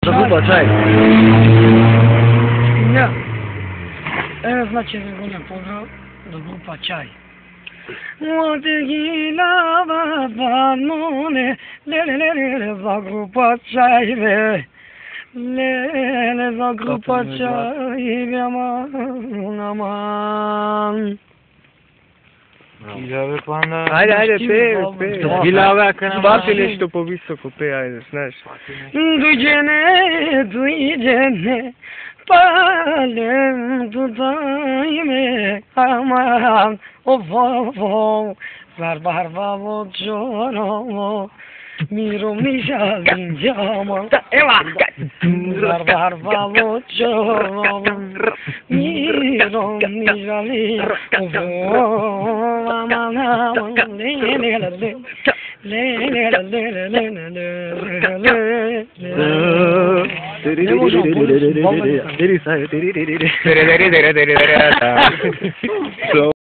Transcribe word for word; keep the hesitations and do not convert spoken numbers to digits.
To grupa Czaj. Nie. Teraz macie wygodnie pozdraw do grupa Czaj. Młody gilawa banone, le le le le le za grupa Czaj le. Le le za grupa Czaj aman aman. Ilave panda. Haydi haydi pe pe. Ilave akana. Spartile što po visoko pe ajde, znaš. Ducene, ducene, palem dudajme, aman, ovo, zarbarbavo džorovo, miro mi žalim džamo, zarbarbavo džorovo, miro mi žalim, ovo, aman, aman, le, le, le, le. Le le le le le le le le le le. Deri say deri deri deri. Deri deri deri deri.